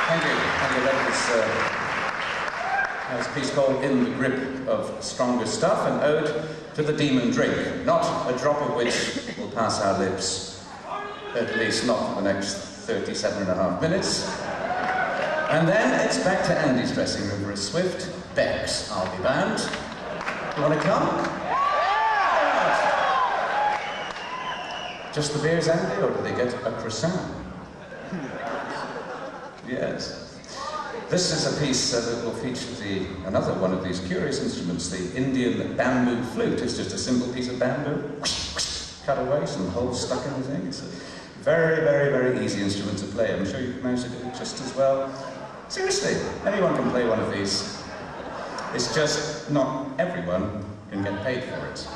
Thank you. That was a piece called In the Grip of Stronger Stuff, an ode to the demon drink, not a drop of which will pass our lips, at least not for the next 37.5 minutes. And then it's back to Andy's dressing room for a swift Beck's I'll Be Band. You want to come? Just the beers, Andy, or do they get a croissant? Yes. This is a piece that will feature another one of these curious instruments, the Indian bamboo flute. It's just a simple piece of bamboo, cut away, some holes stuck in the thing. It's a very, very, very easy instrument to play. I'm sure you can manage to do it just as well. Seriously, anyone can play one of these. It's just not everyone can get paid for it.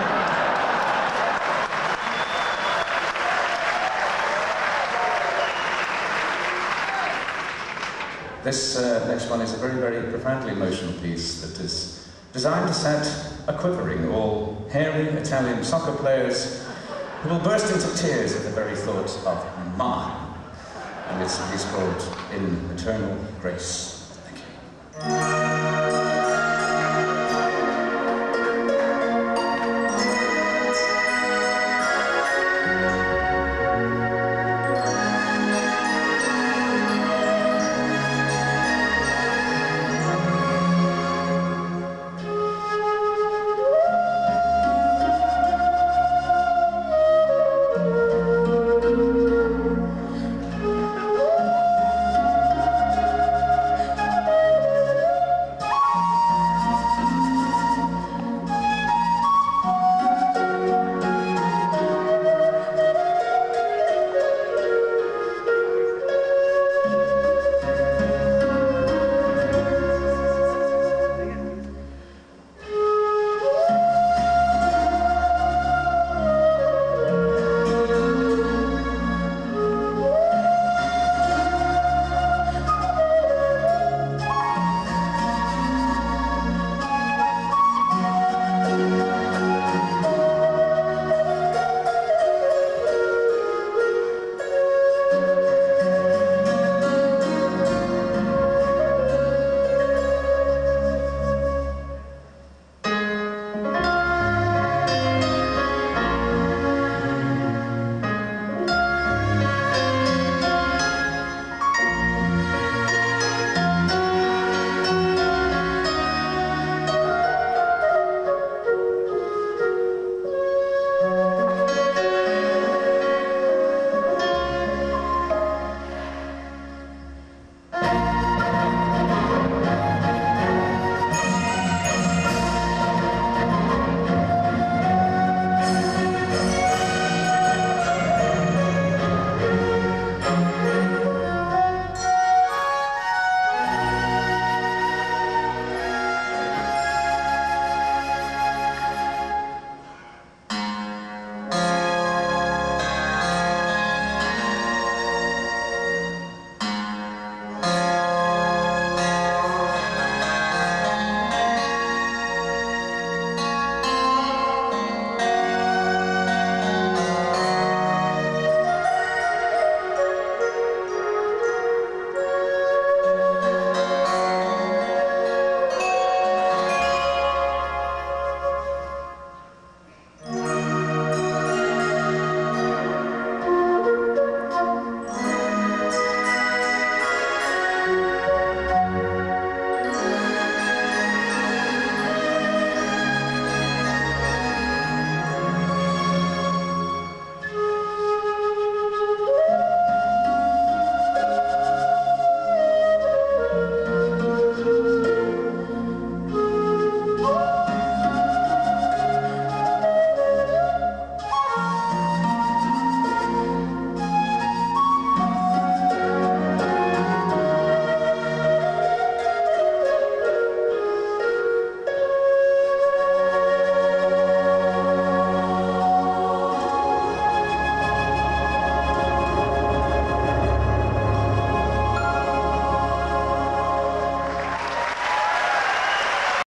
This next one is a very, very profoundly emotional piece that is designed to set a quivering all hairy Italian soccer players who will burst into tears at the very thought of Ma. And it's a piece called In Eternal Grace.